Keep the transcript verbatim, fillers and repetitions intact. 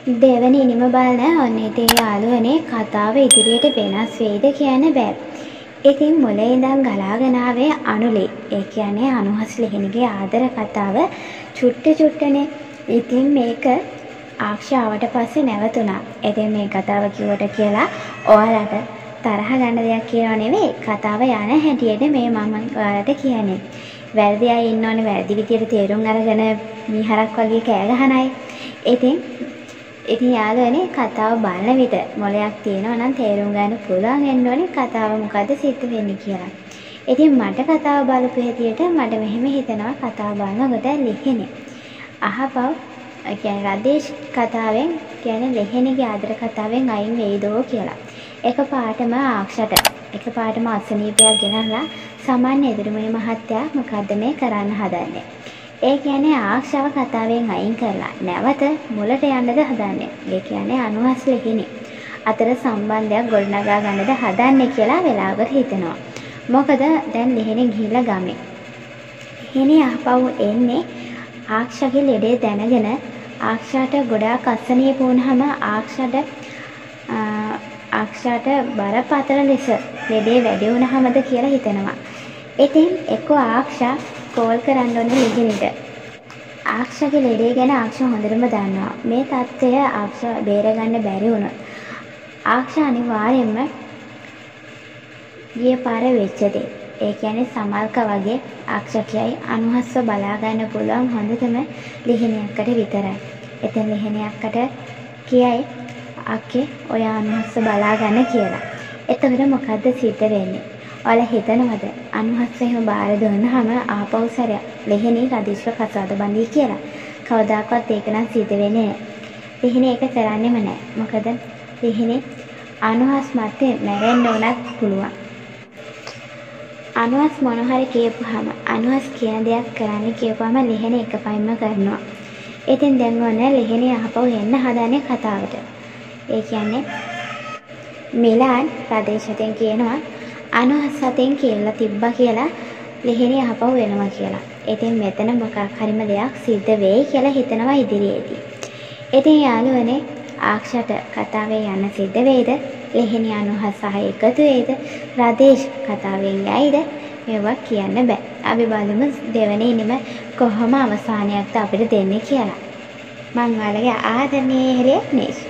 දෙවනි ඉනිම බලන ඔන්න ඉතින් යාළුවනේ කතාව ඉදිරියට වෙනස් වෙයිද කියන්න බෑ. ඉතින් මුලින් ඉඳන් ගලාගෙන ආවේ අනුලේ. ඒ කියන්නේ අනුහස් ලිහිණිගේ ආදර කතාව චුට්ට චුට්ටනේ. ඉතින් මේක ආක්ෂාවට පස්සේ නැවතුණා. ඉතින් මේ කතාව කිව්වට කියලා ඔයාලට තරහ ගන්න දෙයක් කියනව නෙවෙයි. කතාව යන හැටියට මේ මම ඔයාලට කියන්නේ. වැරදි අය ඉන්නෝනේ වැරදි විදියට තේරුම් අරගෙන මීහරක් වගේ කෑ ගහන අය. ඉතින් ඉතින් යාළුවනේ කතාව බලන විට මොලයක් තියෙනවා නම් තේරුම් ගන්න පුළුවන් වෙන්න ඕනේ කතාව මොකද්ද සිද්ධ වෙන්නේ කියලා. ඉතින් මට කතාව බලපු හැටියට මට මෙහෙම හිතෙනවා කතාව බලනකොට ලිහිණි අහපව් කියන්නේ රදේශ් කතාවෙන් කියන්නේ ලිහිණිගේ ආදර කතාවෙන් අයින් වෙයිදෝ කියලා. එකපාරටම ආක්ෂට එකපාරටම අසනීපයක් ගෙනල්ලා සාමාන්‍ය එදිරිමුනි මහත්තයා මොකද්ද මේ කරන්න හදන්නේ? ඒ කියන්නේ ආක්ෂාව කතාවෙන් අයින් කරලා නැවත මුලට යන්නද හදන්නේ. ඒ කියන්නේ අනුහස් ලිහිණි අතර සම්බන්ධයක් ගොඩනගා ගන්නද හදන්නේ කියලා වෙලාවකට හිතෙනවා. මොකද දැන් ලිහිණි ගිහිල්ලා ගමේ. ලිහිණි ආපහු එන්නේ ආක්ෂාගේ ලෙඩේ දැනගෙන ආක්ෂාට ගොඩාක් අසනීප වුණාම ආක්ෂාට ආක්ෂාට බරපතල ලෙස ලෙඩේ වැඩි වුණාමද කියලා හිතෙනවා. ඉතින් එක්ක ආක්ෂා කෝල් කරන්න ඕනේ ලිහිණිට. ආක්ෂාගේ ලෙඩේ ගැන ආක්ෂා හොඳටම දන්නවා. මේ තත්ත්වය ආක්ෂා බේරගන්න බැරි වුණොත් ආක්ෂා අනිවාර්යයෙන්ම ගිය පාර වෙච්ච දේ. ඒ කියන්නේ සමල්ක වගේ ආක්ෂා කියයි අනුහස්ව බලා ගන්න පුළුවන් හොඳටම ලිහිණියකට විතරයි. එතෙන් ලිහිණියකට කියයි අක්කේ ඔය අනුහස්ව බලා ගන්න කියලා. එතකොට මොකද්ද සිද්ධ වෙන්නේ? ඔයාලා හිතනවද අනුහස්ව එහෙම බාර දුන්නාම ආපහු සැරයක් ලිහිණි රදීශ්ව කසාද බඳී කියලා? කවදාකවත් ඒක නම් සිද්ධ වෙන්නේ නැහැ. ලිහිණි ඒක කරන්නේම නැහැ. මොකද ලිහිණි අනුහස් මතේ මැරෙන්න උනත් පුළුවන්. අනුහස් මොන හරි කියපුවාම අනුහස් කියන දෙයක් කරන්න කියපුවාම ලිහිණි එකපයින්ම කරනවා. ඉතින් දැන් ඕනේ ලිහිණි ආපහු එන්න හදන්නේ කතාවට. ඒ කියන්නේ මිලාන් ප්‍රදේශයෙන් කියනවා අනුහස් අතෙන් කියලා තිබ්බා කියලා ලිහිණි ආපහු වෙනවා කියලා. ඉතින් මෙතන මොකක් හරිම දෙයක් සිද්ධ වෙයි කියලා හිතනවා ඉදිරියේදී. ඉතින් යාළුවනේ ආක්ෂාට කතාවේ යන්න සිද්ධ වෙයිද? ලිහිණි අනුහස් සහ එකතු වෙයිද? රදේශ් කතාවෙන් යයිද? මේවා කියන්න බෑ. අපි බලමු දෙවෙනි ඉනිම කොහොම අවසානයක්ද අපිට දෙන්නේ කියලා. මං ඔයාලගේ ආදරණීය නිෂ්